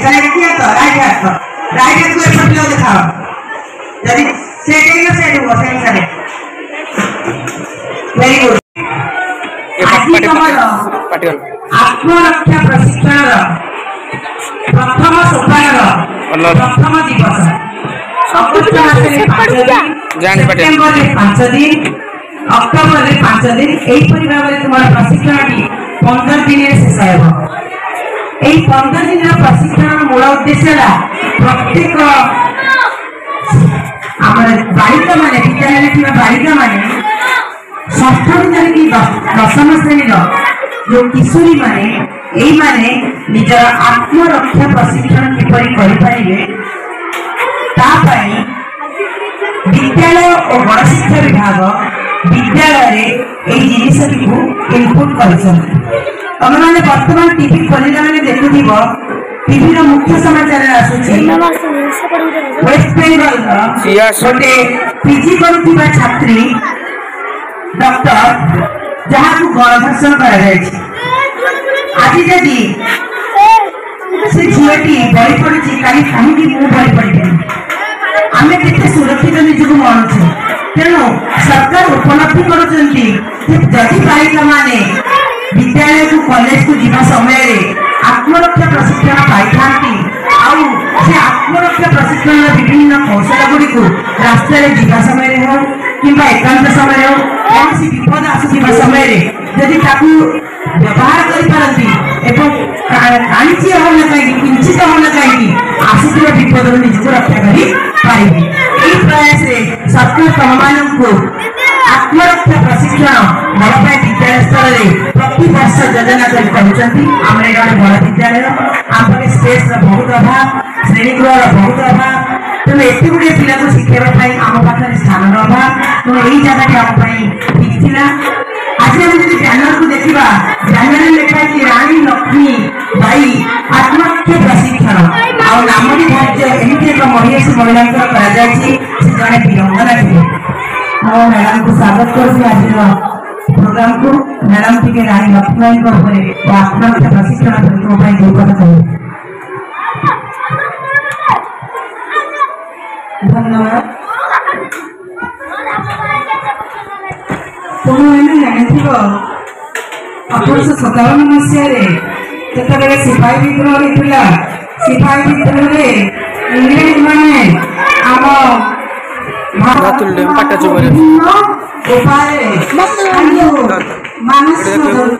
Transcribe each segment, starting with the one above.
चले देखिए तो राइट हाथ को एपट लो दिखाओ यदि सेट है सेट हुआ सेम सारे वेरी गुड आज तमर आत्मरक्षा प्रशिक्षण प्रथम सोपान प्रथम दिवस अगस्त मासरे 5 दिन अक्टोबर 5 दिन एहीपरि भाव तुम्हारा प्रशिक्षण 15 दिन शेष हो 15 दिन प्रशिक्षण मूल उद्देश्य प्रत्येक बालिका मान विद्यालय बालिका मान षष्ठ कि दशम श्रेणी जो किशोरी माने निजर आत्मरक्षा प्रशिक्षण किपरि करें विद्यालय और गण शिक्षा विभाग विद्यालय जिनटी इनपुट कर तुम मैंने बर्तमान टीवी खोलिला मैंने देखुव टीवी मुख्य समाचार आसूची वेस्ट बेंगल गोटे पीजी करुवा छात्री डॉक्टर जहाँ को गणधर्षण कर आज जदि से झीटी बड़ी पड़ी कहीं मुझे बड़ी पड़ी आम के सुरक्षित निजक मणुचे तेणु सरकार उपलब्धि करुँच बालिका माने विद्यालय को कॉलेज को जीवा समय आत्मरक्षा प्रशिक्षण पाई से आत्मरक्षा प्रशिक्षण विभिन्न कौशल गुड़ी रास्ता जीवा समय हो कि एकांत समय हो कौन सी विपद आसुवा समय जदि व्यवहार करपारती काणीची हम कहीं किंचित हम कहीं आसुवा विपद निजक रक्षा करें यही प्रयास सरकार तुम मान आत्मरक्षा प्रशिक्षण बड़पाई विद्यालय स्तर में प्रति वर्ष योजना आम बड़ विद्यालय आम स्पेस बहुत अभाव श्रेणीगृह बहुत अभाव तेणु एत गुड़े पिला को शिखाई आम पाखे स्थान अभाव तेणु यही जगह आम ठीक था आज हम जो बैनर को देखा बैनर लिखाई रानी लक्ष्मी बाई आत्मरक्षा प्रशिक्षण आमटी धार्य एमती एक महिषी महिला जड़े वीरंगना थे मैं मैडम को स्वागत करुँ आज प्रोग्राम को मैडम टी रानी लक्ष्मी आत्मरक्षा प्रशिक्षण जो कथा कह धन्यवाद तुम मैंने जानी 1857 मसीह जिते सिपाही विद्रोह होता सिपाही विद्रोह इंग्रेज माने आम उपाय मानसिक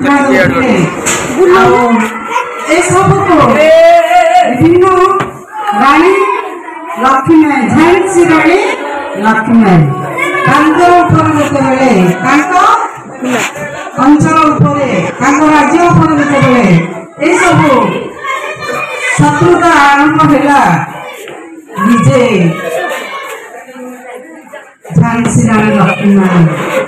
विभिन्न रानी लक्ष्मी झांसी रानी लक्ष्मी अंचल राज्य ये सब शत्रुता आरंभ है विजय झांसी रानी लक्ष्मी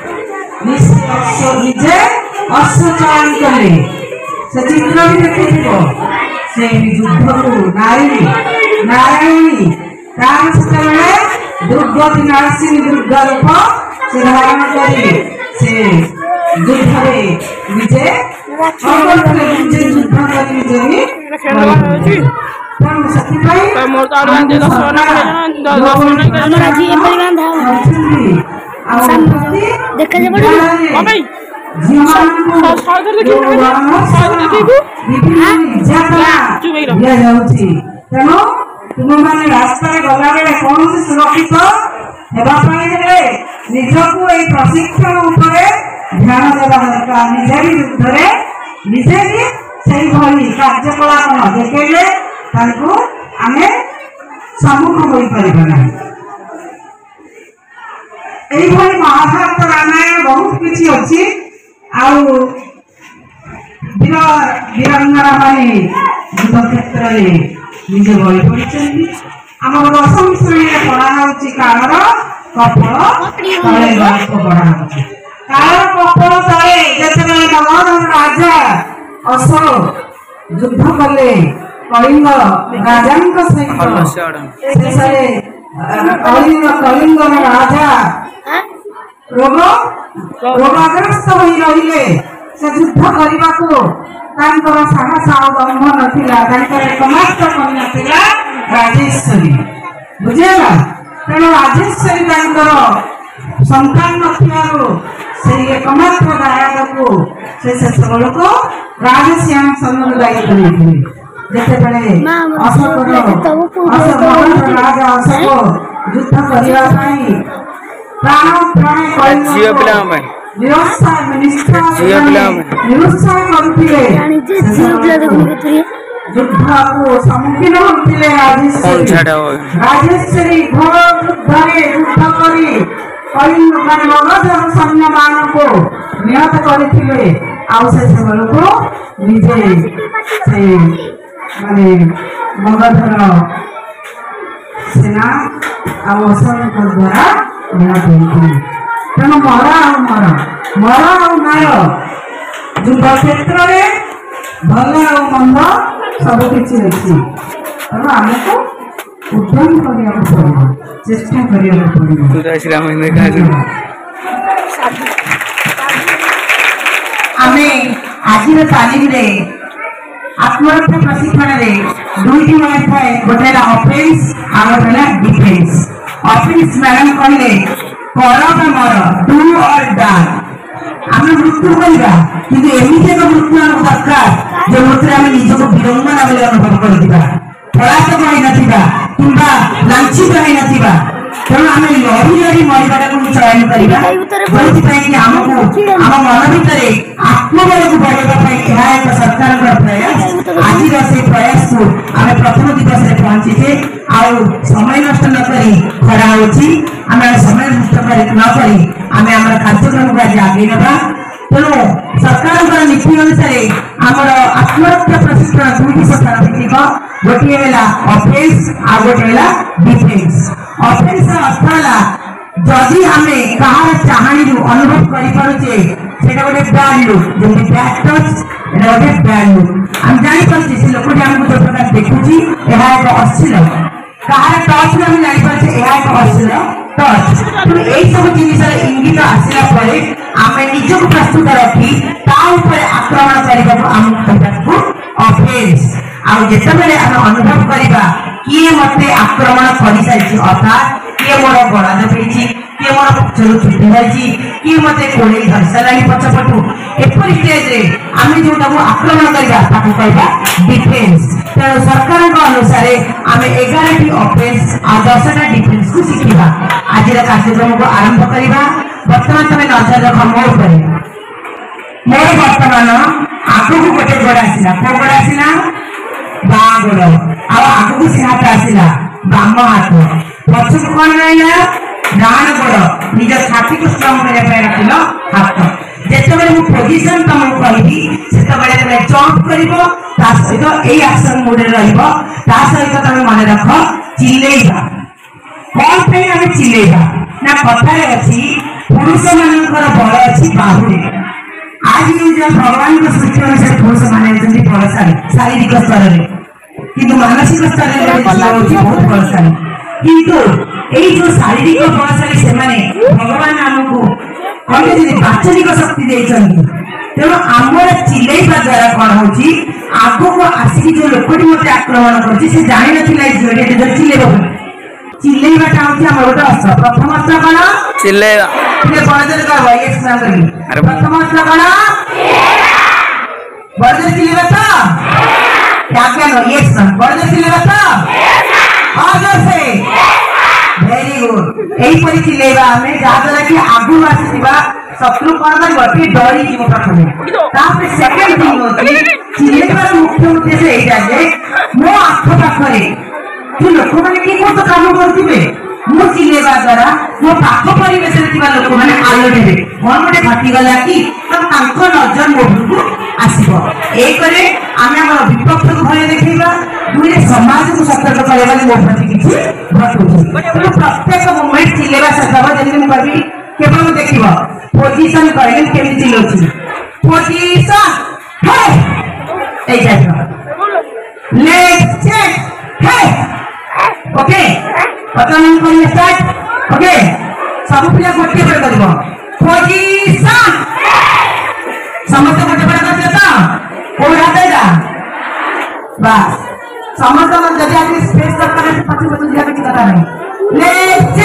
विजय अश्वचारण कले से चित्र भी देखो से युद्ध को नारायणी तार से दुर्गति नारसिंह दुर्गा रूप से धारण कर युद्ध विजय युद्ध तेणु तुम मैंने रास्ता गला बेले कौन से सुरक्षित निजक प्रशिक्षण ध्यान देवा दरकार निजे भी युद्ध निजे भी से कार्यकलाप देखेले आम सम्मुख हो पारना यही महाभारत रामायण बहुत किसी अच्छी वीर वीरांगना माने युद्ध क्षेत्र में निजे बलि पड़ी आम दशम श्रेणी पढ़ा कालर कपल तले को पढ़ा कालर कपल तले जिते नवधन राजा अशोक युद्ध कले कलिंग राजा कलिंग राजा रोगग्रस्त हो रही से युद्ध करने को साहस आ दम्भ नाला एकमात्र कन्या थिला राजेश्वरी बुझेगा तेणु राजेश्वरी संतान से एकमात्र दायाद को से शेषबल को राजसिंहासन दायित्व जितेबले राजा अशोक युद्ध करने प्राण प्राण निरुत्साह करुले युद्ध को सम्मुखीन होते राजेश्वरी घोर युद्ध करी सैन्य मान को निहत करते को निजे से माने मगधर सेना अशोक द्वारा निहत होती तेणु मर नार युद्ध क्षेत्र में भल आ मंद सबकि अच्छी तेणु आमको उद्यम करने पड़ो चेष्टा करने पड़ो आम आज तालीम आत्मरक्षा प्रशिक्षण दुईटी मान थाए गोटे अफेन्स आ गोटे डिफेन्स अफेन्स मैडम कहले कर मर डू और डाई आम मृत्यु करवा कि एमती एक मृत्यु आम दरकार जो मृत्यु आम निजक विडंबना बोली अनुभव कर पलातक कि लांछित होना तेणु आम लड़ी लड़ी मरवाटा को चयन करवा जो आमको आम मन भितर आत्मबल को बढ़ाई एक सरकार प्रयास आज से प्रयास को आम प्रथम दिवस में पहुंचीचे आउ समय नष्ट न करी खरा होची आम समय नष्ट नक आम कार्यक्रम को आज आगे ना तेणु सरकार नीति अनुसार आमर आत्मरक्षा प्रशिक्षण दुईटी प्रकार भित्तिक गोटे है अफेन्स आ गोटे है डिफेन्स अफेन्स अर्थ है जदि आम कहार चाहणी अनुभव करें से गोटे बैड लुक जमी बैड टच गोटे बैड लुक आम जापारे से लोक आमको जो प्रकार देखुची यह एक अश्लील कहार टच आम जापारे यह एक अश्लील टच तेणु यही सब जिन इंगित आसला आम निजक प्रस्तुत रखी आक्रमण करने को अफेन्स आउ जितेबाला आम अनुभव करवा किए मत आक्रमण कर सारी अर्थात किए मोर गला दबेई किए मोर पक्षर छुट्टी धरी किए मत कोड़े धरी सारा पछपटू एपरी स्टेज आम जोटा को आक्रमण करवा डिफेन्स तेणु सरकार अनुसार आम 11टी अफेन्स आ 10टा डिफेन्स को शिखा आज कार्यक्रम को आरंभ करवा बर्तमान तुम नजर रख मोर बर्तमान आगू गोटे गोड़ आसला कौ गोड़ आसला बाँ गोड़ आगू से हाथ आसला बाम हाथ पछक कौन रहा डाण गोड़ निज छाती को स्ट्रंग करने रखिल हाथ जितेबाला मु पोजिशन तुमको कहि से जंप कर सहित यही एक्शन मोड सहित तुम मन रख चिल्लेबा कौन पे आम चिल्लेबा ना कथार अच्छी पुरुष मान बल अच्छी बाहुरे आज जो भगवान को सृष्टि अनुसार पुरुष माने बलशाली शारीरिक स्तर में किंतु मानसिक स्तर में बहुत बलशाली किंतु यही जो शारीरिक बलशाली से भगवान आमको कहते वाचनिक शक्ति देते तेणु आमर चिल्लेबा द्वारा कौन हो आग को आसिक जो लोकटी मत आक्रमण कर जानी ना चिल्लेबा चिल्लेबाटा हूँ आम गोटे अस्त्र प्रथम अस्त्र कौन चिल्लेबा बड़जोर कह प्रथम अस्त्र कौन बड़जोर चिल्लेबा तो बड़जोर चिल्लेबा तो से वेरी गुड यहीपरी चिल्लेबा आम जहाद्वारा कि आगू आसुवा शत्रु कौन कर डरी जीव प्रथम सेकेंड थिंग होती चिल्लेबार मुख्य उद्देश्य यही मो आखपाखे जो लोक मैंने किए कौन कम करुवे मु चिल्लेबा द्वारा मो पाख परिवेश लोक मैंने आलोटे कौन गोटे घटीगला कि नजर मो को आसो एक आम विपक्ष को भय देखा दुई समाज को सतर्क करने मो प्रति किसी घटू प्रत्येक मोमेंट चिल्लेबा सहित जमी मुझे केवल देख पोजिशन कहले केमी चिल्लाऊँ पोजिशन लेट्स चेक ओके वर्तमान करिए स्टार्ट ओके सब पिला गोटे पर करबो पोजीशन समस्त गोटे पर करते तो कोड़ा बस समझ जब आगे स्पेस दरकार है पछे पछे दिया की कथा नहीं लेफ्ट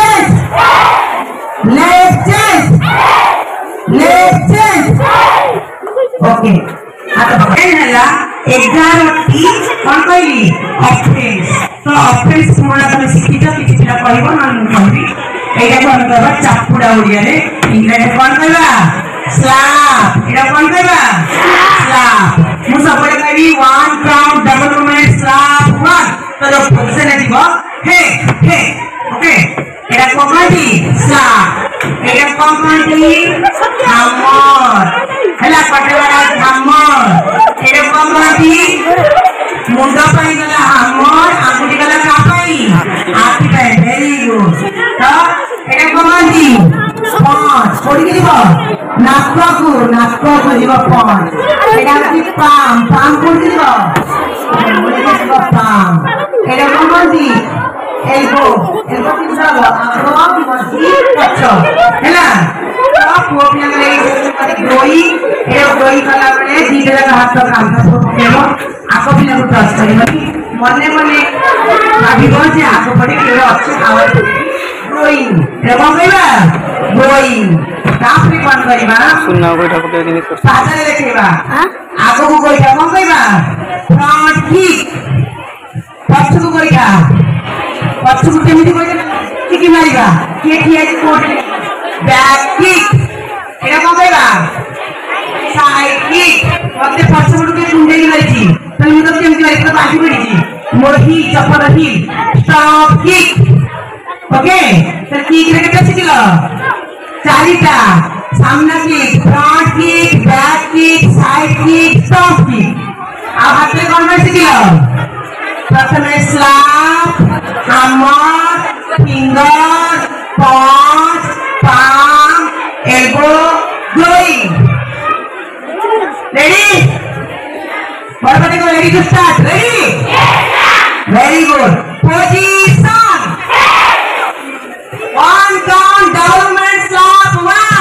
चेंज ओके आता बघायला 11 टी कोण कहली ऑफेंस तो ऑफेंस मोडा तमे शिखिजा किछि पिला कहबो ना मु कहबी एटा कोन कहबा चापुडा ओडिया रे इंग्लिश कोन कहबा स्लैप एटा कोन कहबा स्लैप मु सबले कहबी one count double movement slap one तो जो पोजीशन दिबो हे ओके एटा कोन कहबी स्लैप एटा कोन कहबी हमर हला पटवारा हमर एटा कोन कहबी मुंडा पाई गला हमर आंगुठी गला कापाई आखि पाई वेरी गुड तो एटा कोमांदी पांच कोडी के दिबो नाक को दिबो पांच एटा की पाम कोडी दिबो कोडी के दिबो पाम एटा कोमांदी एल्बो की दिबो आगो की मसी पछो हैला तो पोपिया ले ग्रोई कला बले दीदे का हाथ का काम था तो केलो आको भी लगो टच करी मने भाबिबो जे आको पड़ी केरो अच्छे आवाज ग्रोइंग एबो कहबा ग्रोइंग तापरी कोन करिबा सुनना गोइठा को दे साजा लेखेबा आको को गोइठा कोन कहबा फ्रंट किक पछ को गोइठा पछ को केमिति गोइठा किक मारिबा के ठिया कोट बैक किक एटा कोन कहबा साइड किक मते पछ को के कुंडेली लईची तो मु तो केमिति लाइक तो बाजी पड़ीची मोर ही चपर ही स्टॉप किक ओके तो किक रे केते सिखलो चारिटा सामना kick front kick back kick side kick stop kick आ हाथे कोन में सिखलो प्रथमे slap hammer finger pause palm elbow glowing ready everybody go ready to start ready yes very good position one count double movement slap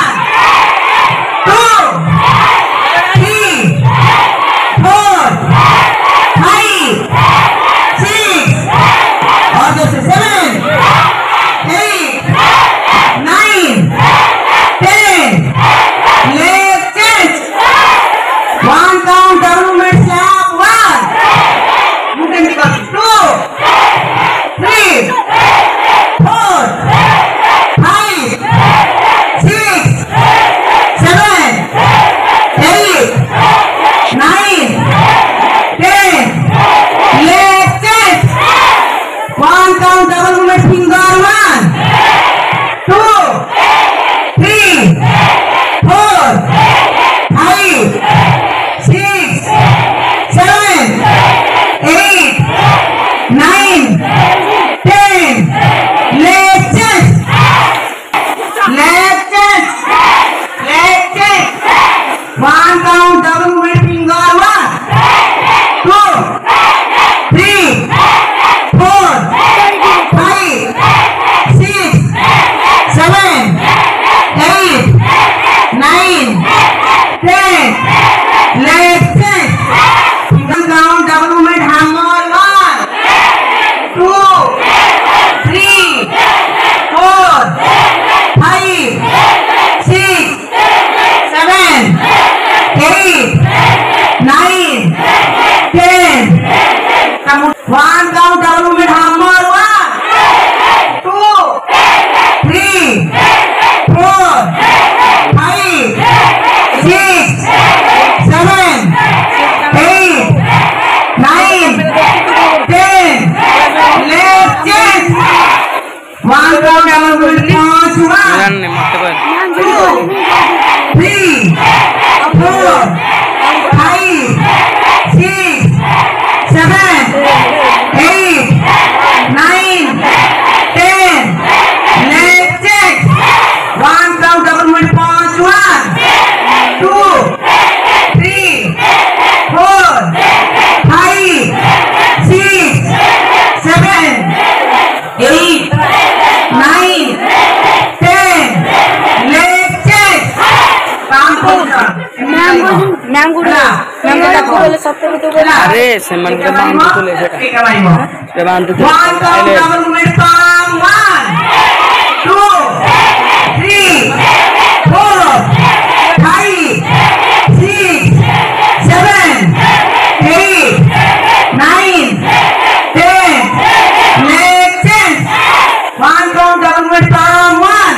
1 2 3 4 5 6 और जैसे 7 8 9 10 left change one count double movement slap 1 movement because 2 3 4 5 6 7 8 9 10 left change one count double movement finger 1 2 3 4 5 6 7 8 9 10 left chest one count double movement finger 1 2 3 4 5 6 7 8 9 10 left chest one count double movement hammer 1 2 3 4 5 6 7 8 9 10 one count double movement hammer 1 2 3 4 5 6 7 8 9 10 left chest one count double movement 1 2 3 4 5 6 7 8 9 10 left chest one count double movement 1 2 3 4 5 6 7 8 9 10 left chest काम अरे से मन के बांध तुले सेटा के बांध तुले 1 count double movement from 1 2 3 4 5 6 7 8 9 10 leg change 1 count double movement from 1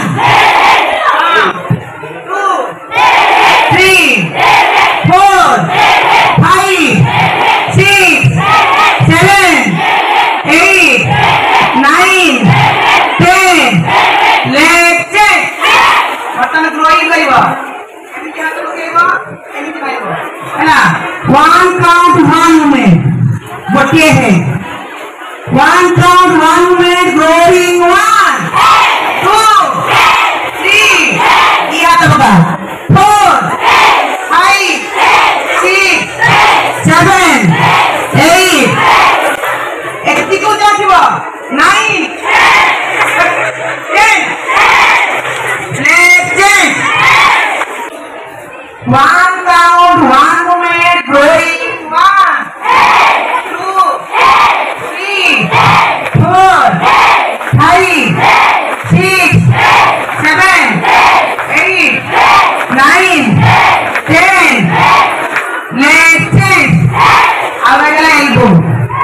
2 3 4 5 6 7 8 9 10 leg change ବର୍ତ୍ତମାନ ଗ୍ରୋଇଂ କରିବ ଏମିତି ହାତ ଲଗେଇବ ଏମିତି କରିବ ହେଲା 1 count 1 movement ଗୋଟିଏ है 1 count 1 movement growing 1 2 3 ये हाथ बता 4 5 6 7 8 ଏତିକି ଉଚ୍ଚା ଥିବ 9 10 leg change 1 count 1 movement growing 1 2 3 4 5 6 7 8 9 10 leg change अब अगला elbow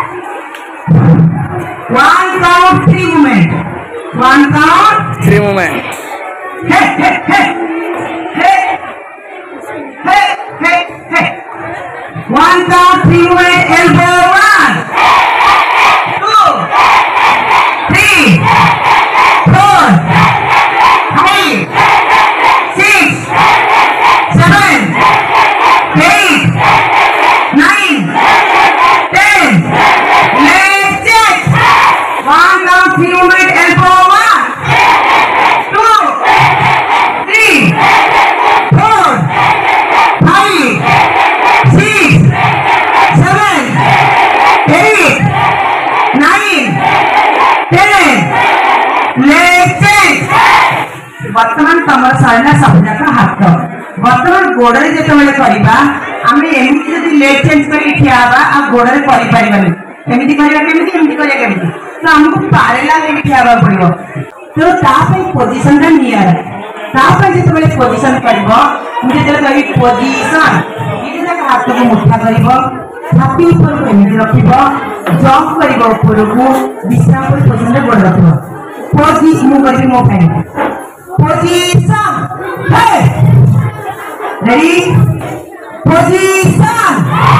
1 count 3 movement 1 count 3 movement hey hey hey hey hey hey hey 1 count 3 movement elbow 1 2 3 4 5 6 7 8 9 10 leg change 1 count 3 movement elbow 1 2 3 4 5 6 7 8 9 10 leg change ବର୍ତ୍ତମାନ ତମର ସରିଲା ସବୁ ଯାକ ହାତ ବର୍ତ୍ତମାନ ଗୋଡରେ ଯେତେବେଳେ କରିବା ଆମେ ଏମିତି ଯଦି ଲେଗ ଚେଞ୍ଜ କରିକି ଠିଆ ହେବା ଆଉ ଗୋଡରେ କରିପାରିବାନି ଏମିତି କରିବା କେମିତି ଏମିତି କରିବା କେମିତି ତ ଆମକୁ ପାରେଲାଲ ହେଇକି ଠିଆ ହେବାକୁ ପଡିବ ତ ତା ପାଇଁ ପୋଜିସନଟା ନିଆରା ତା ପାଇଁ ଯେତେବେଳେ ପୋଜିସନ କରିବ ମୁଁ ଯେତେବେଳେ କହିବି ପୋଜିସନ ଏଇଠି ଯାକ ହାତକୁ ମୁଠା କରିବ ଛାତି ଉପରକୁ ଏମିତି ରଖିବ ଜମ୍ପ କରିବ ଉପରକୁ ବିଶ୍ରାମ କରି ପୋଜିସନରେ ଗୋଡ ରଖିବ ପୋଜି ମୁଁ କରିବି ମୋ ପାଇଁ Position. Hey. Ready? Position.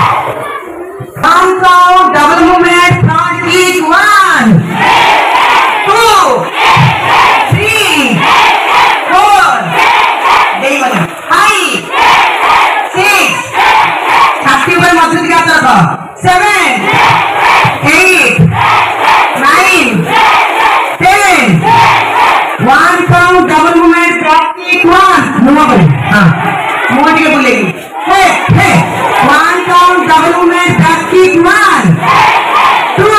1 count double movement front kick 1 2 3 4 5 6 छाती पर मजबूत क्या तरफ 7 8 9 10 1 count double movement drop kick 1 मुंह पर हाँ मुंह टिके बोलेगी हे हे 1 count double movement drop kick 1 2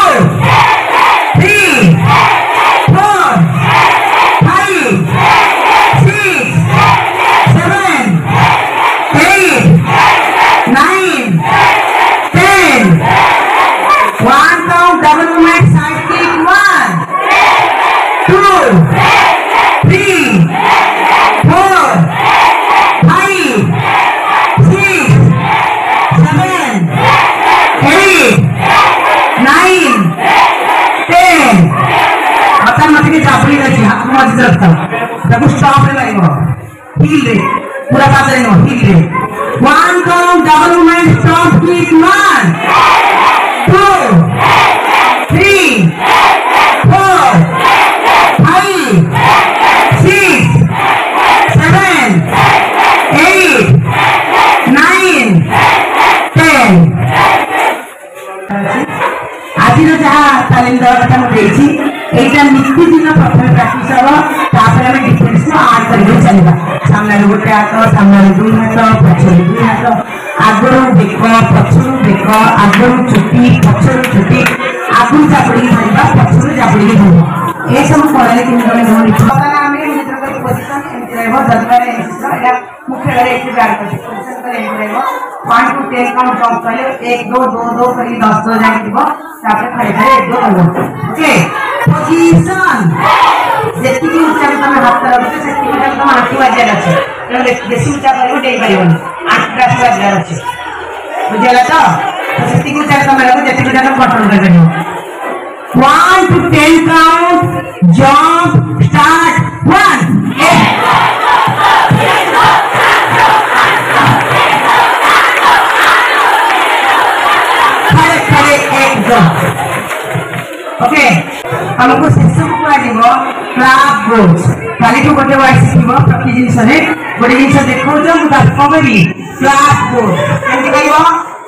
3 4 5 6 7 8 9 10 1 count double movement side kick 1 2 3 4 5 6 7 8 9 10 आता मत के चापड़ी रखी हाथ को मत रखता तब स्टॉप रे लगेगा हील रे पूरा साथ रहेगा हील रे 1 count double movement stop kick 1 2 3 4 5 6 7 8 9 10 आज जहाँ तालीम देवा कथा मुझे এইটা নিত্যদিন প্রথমে প্র্যাকটিস হব তারপরে আমি ডিফেন্স আড করে চলবা সামনে গোটে হাত সামনে দুই হাত পছরে দুই হাত আগরু বেক পছরু বেক আগরু চুটি পছরু চুটি আগরু চাপড়ি ধরবা পছরু চাপড়ি ধরবা এই সব করলে কিন্তু আমি ধরি আমি মিত্র পজিশন এমতি रहबो जदवारे मुख्य रहे एक बैग कर पोजीशन करेंगे रहेगा 1 to 10 काउंट जंप करियो 1 2 2 2 करी 10 2 जाके दिबो तापर खड़े खड़े 1 2 करबो ओके पोजीशन जेति की ऊंचा में तमे हाथ रखते सेति की तमे आंटी बाजार अछि तो बेसी ऊंचा करियो डेई परिबोनी आंटी क्लास बाजार अछि बुझला तो सेति की ऊंचा तमे रखो जेति की तमे कंट्रोल कर करियो 1 to 10 count jump start 1 okay हमको शिक्षक को आजिबो क्लास गोल्स काली को गोटे वर्ड सिखिबो प्रति जिंस रे गोटे जिंस देखौ जो मुदा कबरी क्लास गोल्स केमति कहिबो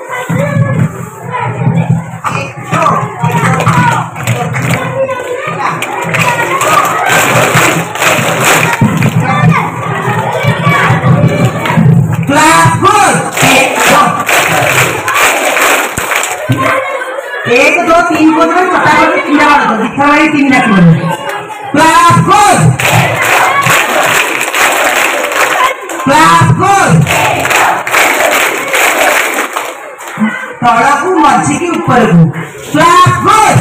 क्लास गोल्स 1 2 3 को तो पता है कि तीन बार दो दिखा वाली तीन रख लो क्लास गोल तड़ा को मर्जी के ऊपर को क्लास गोल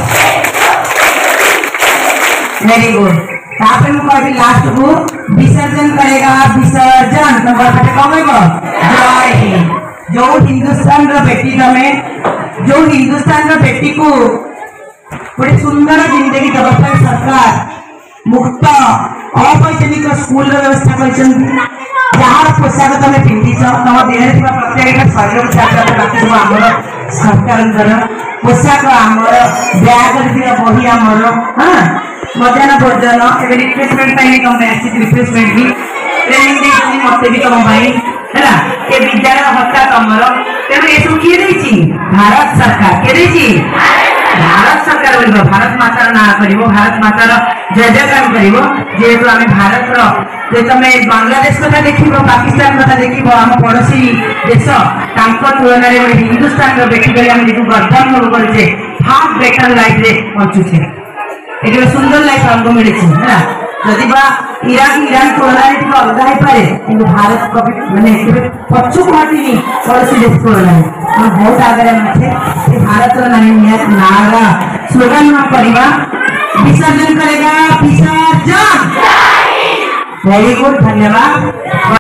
वेरी गुड तापर मैं कहबी लास्ट को विसर्जन करेगा विसर्जन तो बात कहबो जय हिंद जो हिंदुस्तान रो बेटी तमें जो हिंदुस्तान बेटी को गोटे सुंदर जिंदगी देवाई सरकार मुक्त अवैतनिक स्कूल व्यवस्था जार पोशाक तुम पिंधिच तुम देह प्रत्येक शरीर को आमर सरकार पोशाक आमर बैग बही आमर हाँ मध्याह्न भोजन ए रिफ्रेशमेंट रिफ्रेशमेंट भी ट्रेनिंग मत भी तुम है ये विद्यालय हत्या कमर तेणु ये सब किए भारत सरकार किए भारत सरकार बोल भारत मातार ना कर भारत मातार जय जयकार कर जेहेतु आम भारत जो तुम बांग्लादेश कथा देख पाकिस्तान कथा देख आम पड़ोसी देश तुलन में हिंदुस्तान बेटी कर गर्व अनुभव करे हाफ बेटर लाइफ रे बचुचे ये सुंदर लाइफ हमको मिली है जदि ईरान तुलन अलग हो पाए कि भारत मानने पचु हटनी पड़ोसी देश तुलन बहुत आगे अच्छे भारत नारा स्लोगन करवा विसर्जन करेगा विसर्जन वेरी गुड धन्यवाद।